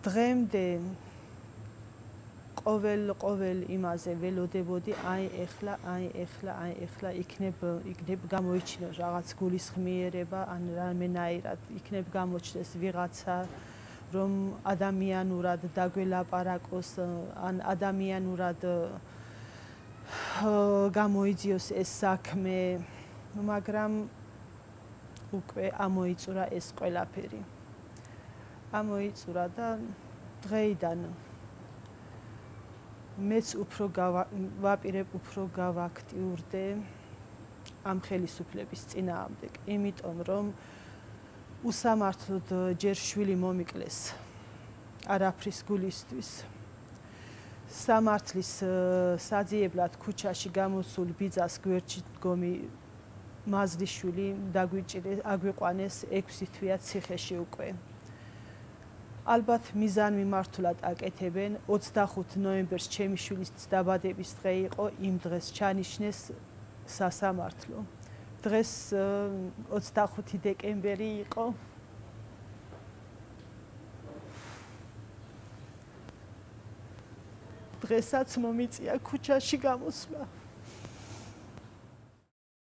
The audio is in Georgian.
დღემდე ყოველ იმაზე ველოდებოდი, აი ეხლა იქნებ გამოიჩინოს რაღაც გულისხმიერება, ან რამენაირად იქნებ გამოჩნდეს ვიღაცა, რომ ადამიანურად დაგველაპარაკოს, ან ადამიანურად გამოიძიოს ეს საქმე, მაგრამ უკვე ამოიწურა ეს ყველაფერი. ამოიწურა და დღეიდან მეც ვაპირებ უფრო გავაქტიურდე ამ ხელისუფლების წინააღმდეგ, იმიტომ რომ უსამართლოდ ჯერ შვილი მომიკლეს არაფრის გულისთვის. სამართლის საძიებლად ქუჩაში გამოსულ ბიძას გვერდში დგომი მაზლიშვილი აგვიყვანეს 6 თვეა ციხეში უკვე. ალბათ მიზანმიმართულად აკეთებენ. 25 ნოემბერს ჩემი შვილის დაბადების დღე იყო, იმ დღეს ჩანიშნეს სასამართლო. დღეს 25 დეკემბერი იყო. დღესაც მომიწია ქუჩაში გამოსვლა.